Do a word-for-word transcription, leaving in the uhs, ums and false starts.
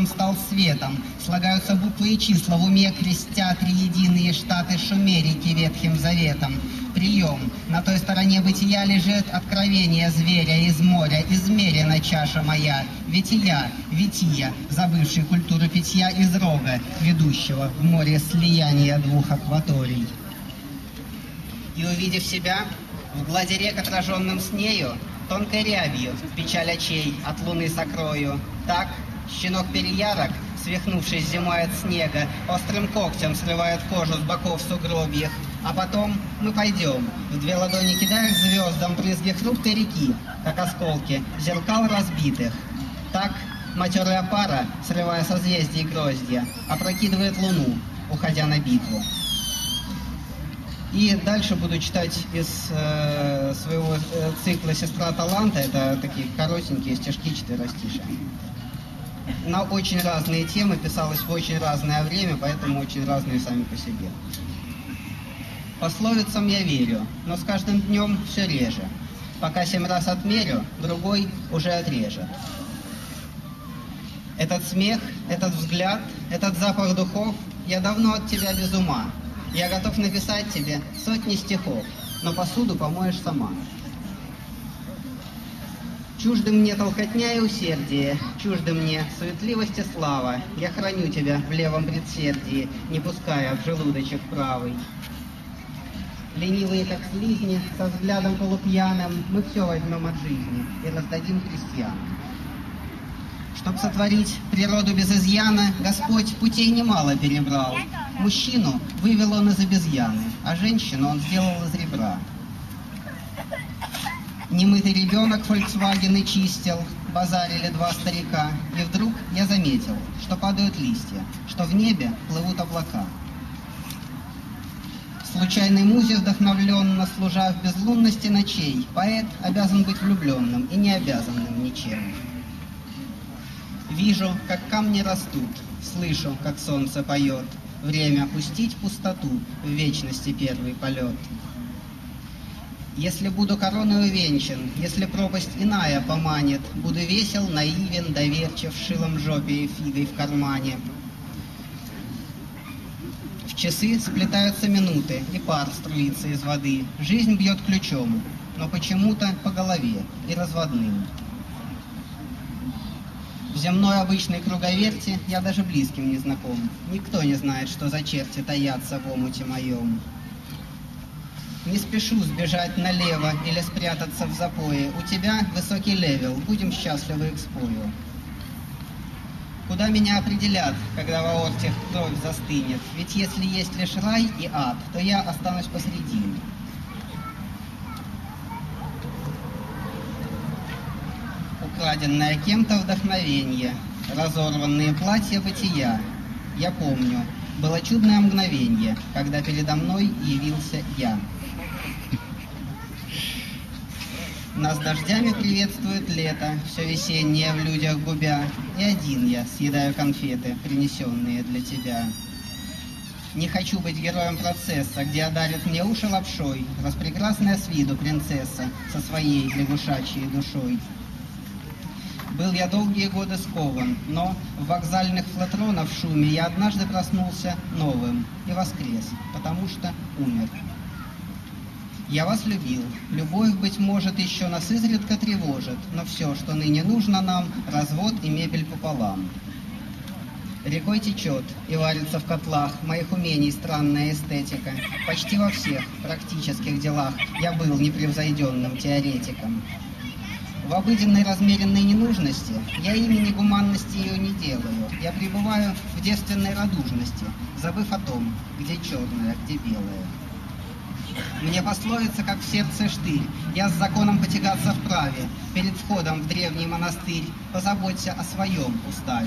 разом стал светом. Слагаются буквы и числа в уме, крестя триединые штаты Шумерики Ветхим Заветом. Прием. На той стороне бытия лежит откровение зверя из моря, измерена чаша моя. Вития, вития, забывший культуру питья из рога, ведущего в море слияния двух акваторий. И увидев себя, в глади рек, отраженным с нею, тонкой рябью печаль очей от луны сокрою. Так щенок переярок, свихнувшись зимой от снега, острым когтем срывает кожу с боков сугробьев. А потом мы пойдем, в две ладони кидая к звездам брызги хрупкой реки, как осколки зеркал разбитых. Так матерая пара, срывая созвездия и гроздья, опрокидывает луну, уходя на битву. И дальше буду читать из э, своего э, цикла «Сестра таланта». Это такие коротенькие стишки, четверостишие. На очень разные темы, писалось в очень разное время, поэтому очень разные сами по себе. Пословицам я верю, но с каждым днем все реже. Пока семь раз отмерю, другой уже отрежет. Этот смех, этот взгляд, этот запах духов, я давно от тебя без ума. Я готов написать тебе сотни стихов, но посуду помоешь сама. Чужды мне толкотня и усердие, чужды мне суетливость и слава. Я храню тебя в левом предсердии, не пуская в желудочек правый. Ленивые, как слизни, со взглядом полупьяным, мы все возьмем от жизни и раздадим крестьянам. Чтоб сотворить природу без изъяна, Господь путей немало перебрал. Мужчину вывел он из обезьяны, а женщину он сделал из ребра. Немытый ребенок Фольксвагены чистил, базарили два старика, и вдруг я заметил, что падают листья, что в небе плывут облака. Случайной музе вдохновленно, служа в безлунности ночей, поэт обязан быть влюбленным и не обязанным ничем. Вижу, как камни растут, слышу, как солнце поет. Время пустить пустоту, в вечности первый полет. Если буду короной увенчан, если пропасть иная поманит, буду весел, наивен, доверчив, шилом жопе и фигой в кармане. В часы сплетаются минуты, и пар струится из воды. Жизнь бьет ключом, но почему-то по голове и разводным. В земной обычной круговерти я даже близким не знаком. Никто не знает, что за черти таятся в омуте моем. Не спешу сбежать налево или спрятаться в запое. У тебя высокий левел, будем счастливы к спою. Куда меня определят, когда в аорте кровь застынет? Ведь если есть лишь рай и ад, то я останусь посредине. Украденное кем-то вдохновенье, разорванные платья бытия. Я помню, было чудное мгновенье, когда передо мной явился я. Нас дождями приветствует лето, все весеннее в людях губя, и один я съедаю конфеты, принесенные для тебя. Не хочу быть героем процесса, где одарит мне уши лапшой распрекрасная с виду принцесса со своей лягушачьей душой. Был я долгие годы скован, но в вокзальных флотронов шуме я однажды проснулся новым и воскрес, потому что умер. Я вас любил. Любовь, быть может, еще нас изредка тревожит, но все, что ныне нужно нам, развод и мебель пополам. Рекой течет и варится в котлах моих умений странная эстетика. Почти во всех практических делах я был непревзойденным теоретиком. В обыденной размеренной ненужности я имени гуманности ее не делаю. Я пребываю в девственной радужности, забыв о том, где черное, где белое. Мне пословица, как в сердце штырь, я с законом потягаться вправе, перед входом в древний монастырь позаботься о своем уставе.